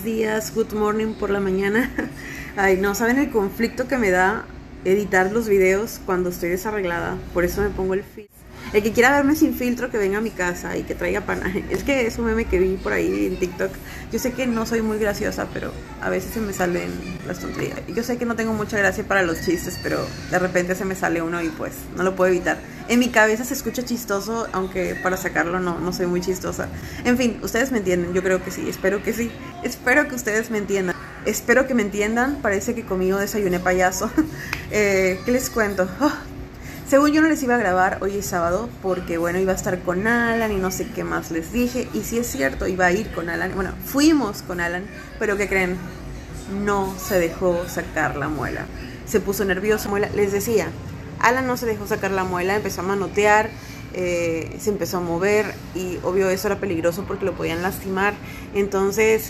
días, good morning por la mañana. Ay, no, ¿saben el conflicto que me da editar los videos cuando estoy desarreglada? Por eso me pongo el filtro. El que quiera verme sin filtro, que venga a mi casa y que traiga panaje. Es que es un meme que vi por ahí en TikTok. Yo sé que no soy muy graciosa, pero a veces se me salen las tonterías. Yo sé que no tengo mucha gracia para los chistes, pero de repente se me sale uno y pues no lo puedo evitar. En mi cabeza se escucha chistoso, aunque para sacarlo no soy muy chistosa. En fin, ustedes me entienden, yo creo que sí, espero que sí. Espero que ustedes me entiendan. Espero que me entiendan, parece que conmigo desayuné payaso. ¿Qué les cuento? Según yo no les iba a grabar, hoy es sábado, porque bueno, iba a estar con Alan y no sé qué más les dije. Y sí es cierto, iba a ir con Alan, bueno, fuimos con Alan, pero ¿qué creen? No se dejó sacar la muela. Se puso nervioso, muela. Les decía, Alan no se dejó sacar la muela, empezó a manotear, se empezó a mover y obvio eso era peligroso porque lo podían lastimar. Entonces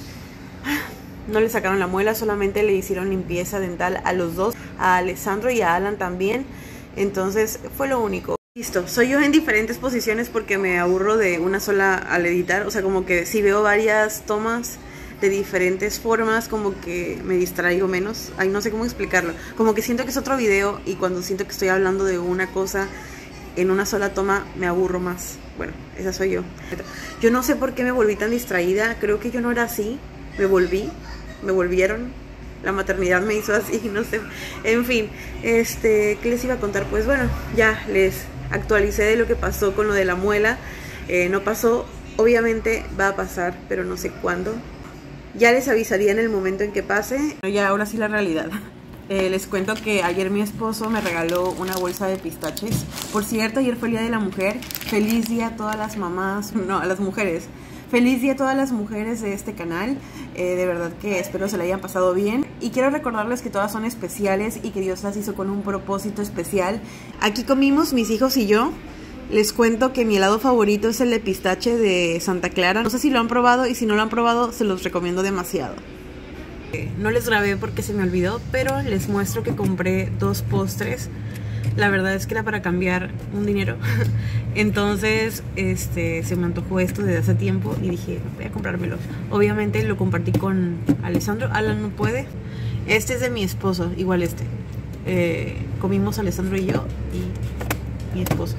no le sacaron la muela, solamente le hicieron limpieza dental a los dos, a Alessandro y a Alan también. Entonces fue lo único. Listo, soy yo en diferentes posiciones porque me aburro de una sola al editar. O sea, como que si veo varias tomas de diferentes formas, como que me distraigo menos. Ay, no sé cómo explicarlo. Como que siento que es otro video y cuando siento que estoy hablando de una cosa en una sola toma me aburro más. Bueno, esa soy yo. Yo no sé por qué me volví tan distraída. Creo que yo no era así. Me volvieron. La maternidad me hizo así, no sé. En fin, ¿qué les iba a contar? Pues bueno, ya les actualicé de lo que pasó con lo de la muela. No pasó, obviamente va a pasar, pero no sé cuándo. Ya les avisaría en el momento en que pase. Ya, ahora sí la realidad. Les cuento que ayer mi esposo me regaló una bolsa de pistaches. Por cierto, ayer fue el Día de la Mujer. Feliz día a todas las mamás, no, a las mujeres. Feliz día a todas las mujeres de este canal. De verdad que espero se la hayan pasado bien. Y quiero recordarles que todas son especiales y que Dios las hizo con un propósito especial. Aquí comimos mis hijos y yo. Les cuento que mi helado favorito es el de pistache de Santa Clara. No sé si lo han probado y si no lo han probado se los recomiendo demasiado. No les grabé porque se me olvidó, pero les muestro que compré 2 postres. La verdad es que era para cambiar un dinero. Entonces se me antojó esto desde hace tiempo y dije, voy a comprármelo. Obviamente lo compartí con Alessandro. Alan no puede. Este es de mi esposo, igual comimos Alessandro y yo y mi esposo.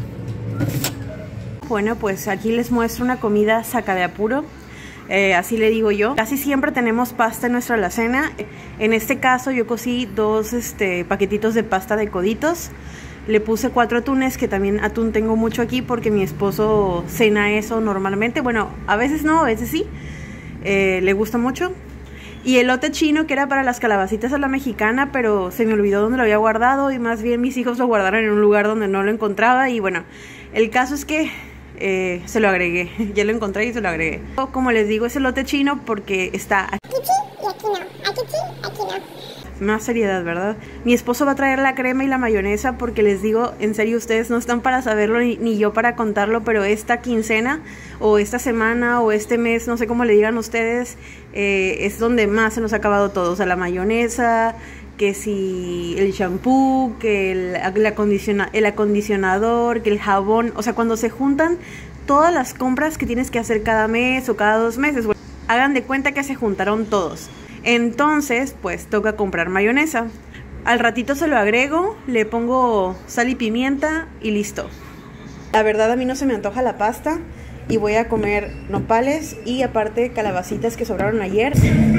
Bueno, pues aquí les muestro una comida saca de apuro. Así le digo yo. Casi siempre tenemos pasta en nuestra alacena. En este caso yo cocí 2 paquetitos de pasta de coditos. Le puse 4 atunes, que también atún tengo mucho aquí porque mi esposo cena eso normalmente. Bueno, a veces no, a veces sí. Le gusta mucho. Y elote chino, que era para las calabacitas a la mexicana, pero se me olvidó dónde lo había guardado y más bien mis hijos lo guardaron en un lugar donde no lo encontraba. Y bueno, el caso es que se lo agregué. Ya lo encontré y se lo agregué. Como les digo, es elote chino porque está aquí sí y aquí no. Aquí sí, aquí no. Más seriedad, ¿verdad? Mi esposo va a traer la crema y la mayonesa porque les digo, en serio, ustedes no están para saberlo ni yo para contarlo, pero esta quincena o esta semana o este mes, no sé cómo le digan ustedes, es donde más se nos ha acabado todo. O sea, la mayonesa, que si el shampoo, que el acondicionador, que el jabón. O sea, cuando se juntan todas las compras que tienes que hacer cada mes o cada 2 meses, bueno, hagan de cuenta que se juntaron todos. Entonces, pues toca comprar mayonesa. Al ratito se lo agrego, le pongo sal y pimienta y listo. La verdad a mí no se me antoja la pasta y voy a comer nopales y aparte calabacitas que sobraron ayer.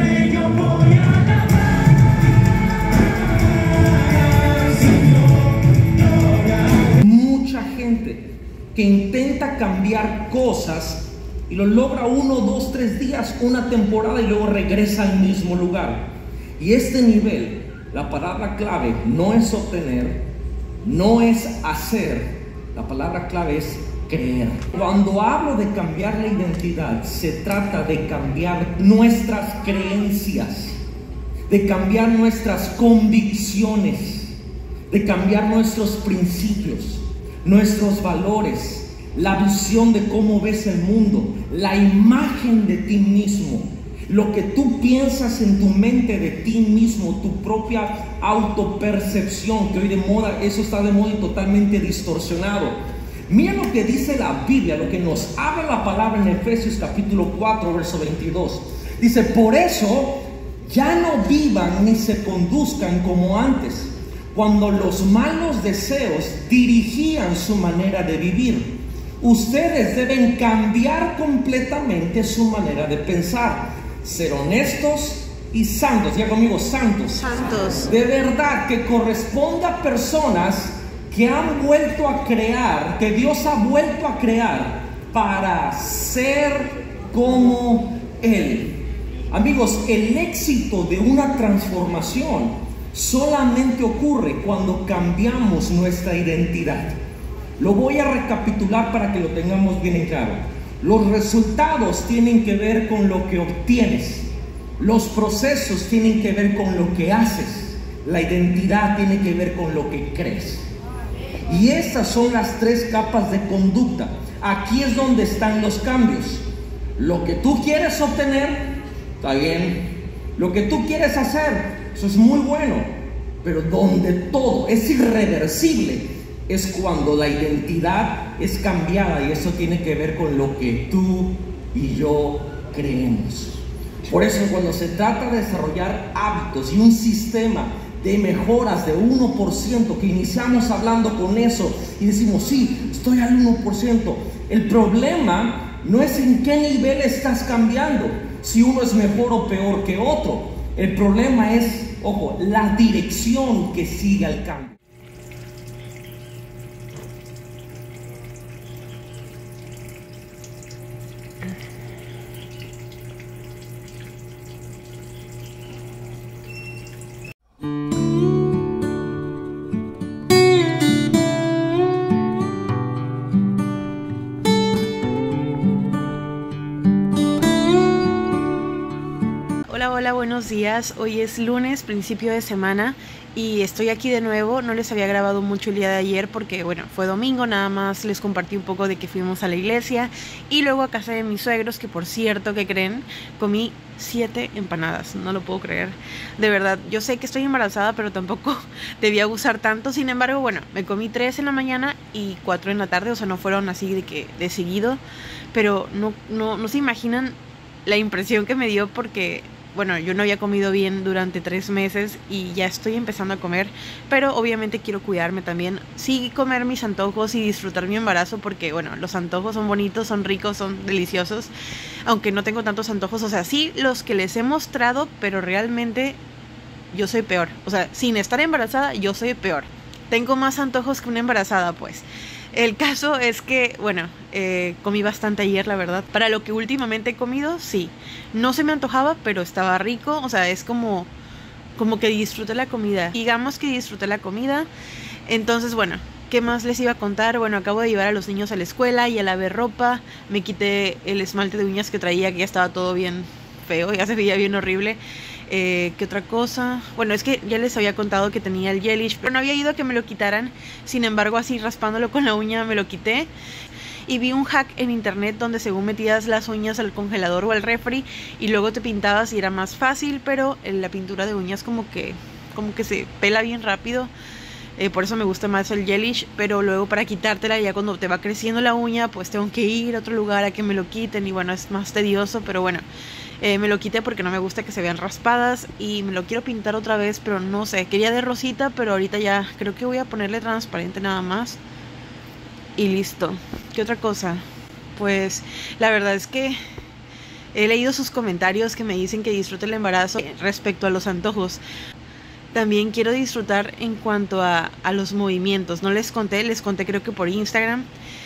Mucha gente que intenta cambiar cosas y lo logra 1, 2, 3 días, una temporada y luego regresa al mismo lugar. Y este nivel, la palabra clave no es obtener, no es hacer, la palabra clave es creer. Cuando hablo de cambiar la identidad, se trata de cambiar nuestras creencias, de cambiar nuestras convicciones, de cambiar nuestros principios, nuestros valores, la visión de cómo ves el mundo, la imagen de ti mismo, lo que tú piensas en tu mente de ti mismo, tu propia autopercepción, que hoy de moda, eso está de moda y totalmente distorsionado. Mira lo que dice la Biblia, lo que nos habla la palabra en Efesios capítulo 4, verso 22. Dice, por eso ya no vivan ni se conduzcan como antes, cuando los malos deseos dirigían su manera de vivir. Ustedes deben cambiar completamente su manera de pensar, ser honestos y santos. Diga conmigo, santos. Santos. De verdad, que corresponde a personas que han vuelto a crear, que Dios ha vuelto a crear para ser como Él. Amigos, el éxito de una transformación solamente ocurre cuando cambiamos nuestra identidad. Lo voy a recapitular para que lo tengamos bien en claro. Los resultados tienen que ver con lo que obtienes. Los procesos tienen que ver con lo que haces. La identidad tiene que ver con lo que crees. Y estas son las tres capas de conducta. Aquí es donde están los cambios. Lo que tú quieres obtener, está bien. Lo que tú quieres hacer, eso es muy bueno. Pero donde todo es irreversible es cuando la identidad es cambiada, y eso tiene que ver con lo que tú y yo creemos. Por eso, cuando se trata de desarrollar hábitos y un sistema de mejoras de 1%, que iniciamos hablando con eso y decimos, sí, estoy al 1%, el problema no es en qué nivel estás cambiando, si uno es mejor o peor que otro. El problema es, ojo, la dirección que sigue al cambio. Hola, buenos días. Hoy es lunes, principio de semana, y estoy aquí de nuevo. No les había grabado mucho el día de ayer porque, bueno, fue domingo. Nada más les compartí un poco de que fuimos a la iglesia y luego a casa de mis suegros, que por cierto, ¿qué creen? Comí 7 empanadas, no lo puedo creer. De verdad, yo sé que estoy embarazada, pero tampoco debía abusar tanto. Sin embargo, bueno, me comí 3 en la mañana y 4 en la tarde. O sea, no fueron así de seguido, pero no se imaginan la impresión que me dio, porque bueno, yo no había comido bien durante 3 meses y ya estoy empezando a comer, pero obviamente quiero cuidarme también, sí, comer mis antojos y disfrutar mi embarazo, porque bueno, los antojos son bonitos, son ricos, son deliciosos, aunque no tengo tantos antojos, o sea, sí los que les he mostrado, pero realmente yo soy peor, o sea, sin estar embarazada yo soy peor, tengo más antojos que una embarazada, pues. El caso es que, bueno, comí bastante ayer, la verdad. Para lo que últimamente he comido, sí. No se me antojaba, pero estaba rico. O sea, es como que disfruté la comida. Digamos que disfruté la comida. Entonces, bueno, ¿qué más les iba a contar? Bueno, acabo de llevar a los niños a la escuela y a lavar ropa. Me quité el esmalte de uñas que traía, que ya estaba todo bien feo, ya se veía bien horrible. ¿Qué otra cosa? Bueno, es que ya les había contado que tenía el gelish, pero no había ido a que me lo quitaran. Sin embargo, así raspándolo con la uña me lo quité. Y vi un hack en internet donde según metías las uñas al congelador o al refri y luego te pintabas y era más fácil, pero la pintura de uñas como que se pela bien rápido. Por eso me gusta más el gelish, pero luego para quitártela ya cuando te va creciendo la uña, pues tengo que ir a otro lugar a que me lo quiten y bueno, es más tedioso, pero bueno. Me lo quité porque no me gusta que se vean raspadas y me lo quiero pintar otra vez, pero no sé, quería de rosita, pero ahorita ya creo que voy a ponerle transparente nada más y listo. ¿Qué otra cosa? Pues la verdad es que he leído sus comentarios que me dicen que disfrute el embarazo respecto a los antojos. También quiero disfrutar en cuanto a los movimientos. No les conté creo que por Instagram,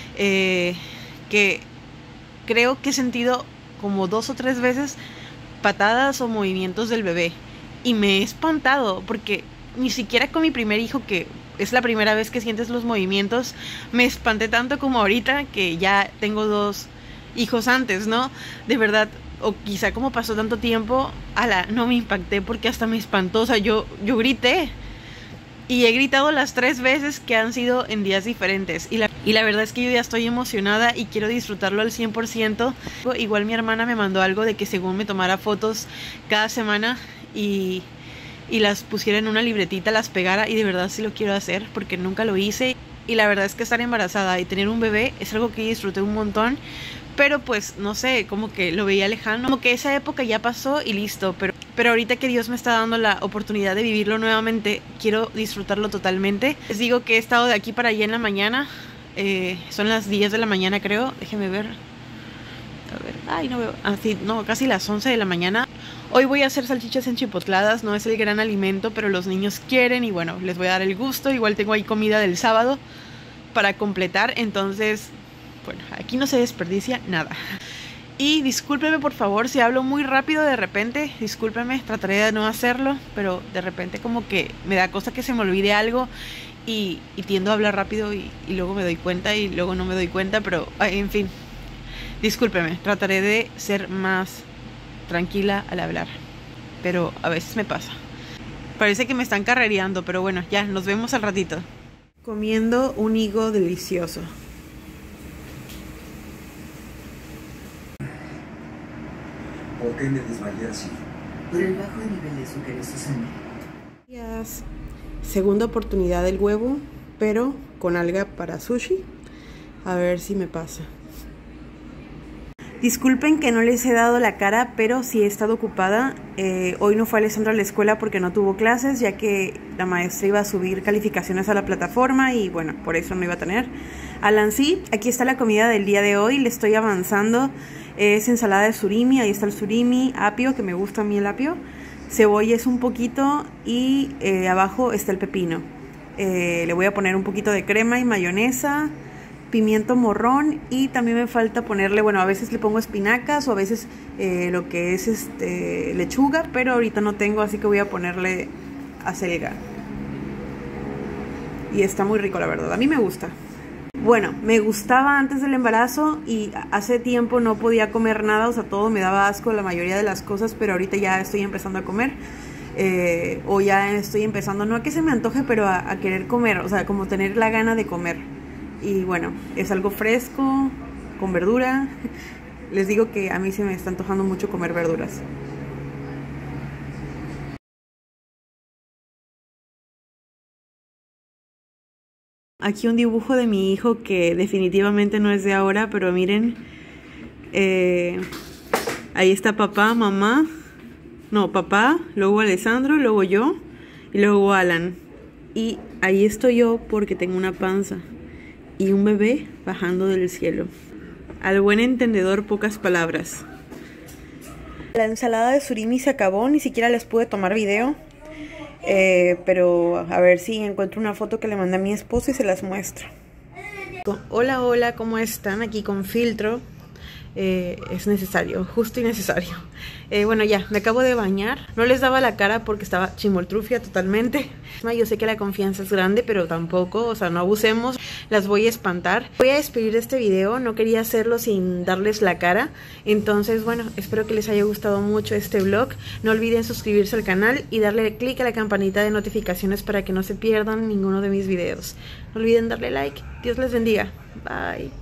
que creo que he sentido como 2 o 3 veces patadas o movimientos del bebé y me he espantado porque ni siquiera con mi primer hijo, que es la primera vez que sientes los movimientos, me espanté tanto como ahorita, que ya tengo 2 hijos antes, ¿no? De verdad, o quizá como pasó tanto tiempo, no me impacté porque hasta me espantó, o sea, yo grité. Y he gritado las 3 veces que han sido en días diferentes. Y la verdad es que yo ya estoy emocionada y quiero disfrutarlo al 100%. Igual mi hermana me mandó algo de que según me tomara fotos cada semana y las pusiera en una libretita, las pegara. Y de verdad sí lo quiero hacer porque nunca lo hice. Y la verdad es que estar embarazada y tener un bebé es algo que disfruté un montón. pero pues no sé, como que lo veía lejano, como que esa época ya pasó y listo, pero ahorita que Dios me está dando la oportunidad de vivirlo nuevamente, quiero disfrutarlo totalmente. Les digo que he estado de aquí para allá en la mañana, son las 10 de la mañana creo, déjenme ver, a ver, ay no veo, sí, no, casi las 11 de la mañana. Hoy voy a hacer salchichas enchipotladas, no es el gran alimento, pero los niños quieren y bueno, les voy a dar el gusto. Igual tengo ahí comida del sábado para completar, entonces, bueno, aquí no se desperdicia nada. Y discúlpeme por favor si hablo muy rápido de repente, discúlpeme, trataré de no hacerlo, pero de repente como que me da cosa que se me olvide algo y tiendo a hablar rápido y luego me doy cuenta y luego no me doy cuenta, pero en fin, discúlpeme, trataré de ser más tranquila al hablar, pero a veces me pasa. Parece que me están carrereando, pero bueno, ya, nos vemos al ratito. Comiendo un higo delicioso. ¿Por qué me desmayé así? Por el bajo nivel de azúcar en su sangre. Segunda oportunidad del huevo, pero con alga para sushi. A ver si me pasa. Disculpen que no les he dado la cara, pero sí he estado ocupada. Hoy no fue Alessandro a la escuela porque no tuvo clases, ya que la maestra iba a subir calificaciones a la plataforma y bueno, por eso no iba a tener. Alan sí, aquí está la comida del día de hoy, le estoy avanzando. Es ensalada de surimi, ahí está el surimi, apio, que me gusta a mí el apio. Cebolla es un poquito y abajo está el pepino. Le voy a poner un poquito de crema y mayonesa, pimiento morrón y también me falta ponerle, bueno, a veces le pongo espinacas o a veces lo que es lechuga, pero ahorita no tengo, así que voy a ponerle acelga. Y está muy rico, la verdad, a mí me gusta. Bueno, me gustaba antes del embarazo y hace tiempo no podía comer nada, o sea, todo me daba asco, la mayoría de las cosas, pero ahorita ya estoy empezando a comer. O ya estoy empezando, no a que se me antoje, pero a querer comer, o sea, como tener la gana de comer. Y bueno, es algo fresco, con verdura. Les digo que a mí se me está antojando mucho comer verduras. Aquí un dibujo de mi hijo que definitivamente no es de ahora, pero miren. Ahí está papá, mamá. No, papá, luego Alessandro, luego yo y luego Alan. Y ahí estoy yo porque tengo una panza. Y un bebé bajando del cielo. Al buen entendedor, pocas palabras. La ensalada de surimi se acabó, ni siquiera les pude tomar video. Pero a ver si encuentro una foto que le mandé a mi esposo y se las muestro. Hola, hola, ¿cómo están? Aquí con filtro. Es necesario, justo y necesario. Bueno, ya, me acabo de bañar. No les daba la cara porque estaba chimoltrufia totalmente. Yo sé que la confianza es grande, pero tampoco, o sea, no abusemos. Las voy a espantar. Voy a despedir este video, no quería hacerlo sin darles la cara. Entonces, bueno, espero que les haya gustado mucho este vlog. No olviden suscribirse al canal y darle click a la campanita de notificaciones para que no se pierdan ninguno de mis videos. No olviden darle like. Dios les bendiga. Bye.